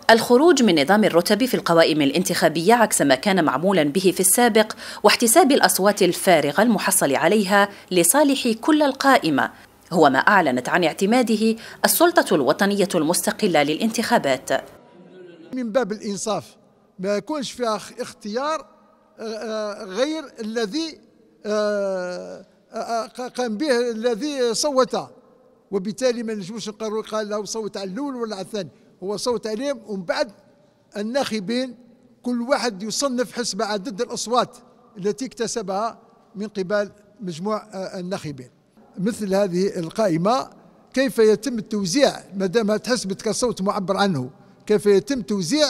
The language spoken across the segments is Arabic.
الخروج من نظام الرتب في القوائم الانتخابية عكس ما كان معمولا به في السابق، واحتساب الأصوات الفارغة المحصل عليها لصالح كل القائمة، هو ما أعلنت عن اعتماده السلطة الوطنية المستقلة للانتخابات. من باب الإنصاف ما يكونش فيها اختيار غير الذي قام به الذي صوت، وبالتالي ما نجموش نقرروا قال له صوت على الأول ولا على الثاني، هو صوت عليهم. ومن بعد الناخبين كل واحد يصنف حسب عدد الأصوات التي اكتسبها من قبل مجموع الناخبين. مثل هذه القائمة كيف يتم التوزيع ما دام تحسبت كصوت معبر عنه، كيف يتم توزيع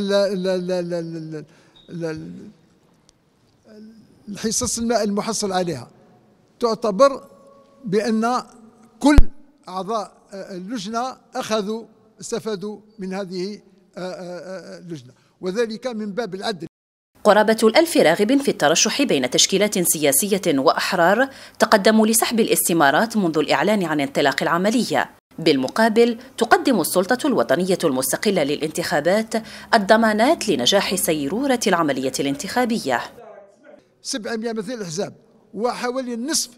الحصص المحصل عليها؟ تعتبر بأن كل أعضاء اللجنة استفادوا من هذه اللجنة، وذلك من باب العدل. قرابة 1000 راغب في الترشح بين تشكيلات سياسية وأحرار تقدموا لسحب الاستمارات منذ الإعلان عن انطلاق العملية. بالمقابل تقدم السلطة الوطنية المستقلة للانتخابات الضمانات لنجاح سيرورة العملية الانتخابية. 700 مثل الأحزاب وحوالي النصف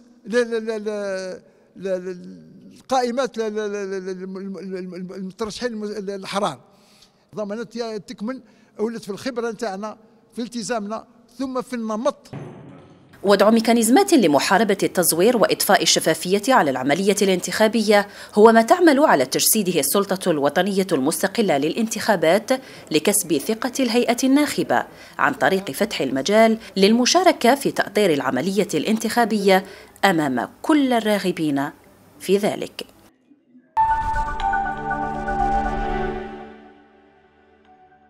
القائمات المترشحين الأحرار. ضمانات تكمن ولات في الخبرة نتاعنا، في التزامنا، ثم في النمط. وضع ميكانيزمات لمحاربة التزوير وإضفاء الشفافية على العملية الانتخابية هو ما تعمل على تجسيده السلطة الوطنية المستقلة للانتخابات لكسب ثقة الهيئة الناخبة عن طريق فتح المجال للمشاركة في تأطير العملية الانتخابية أمام كل الراغبين في ذلك.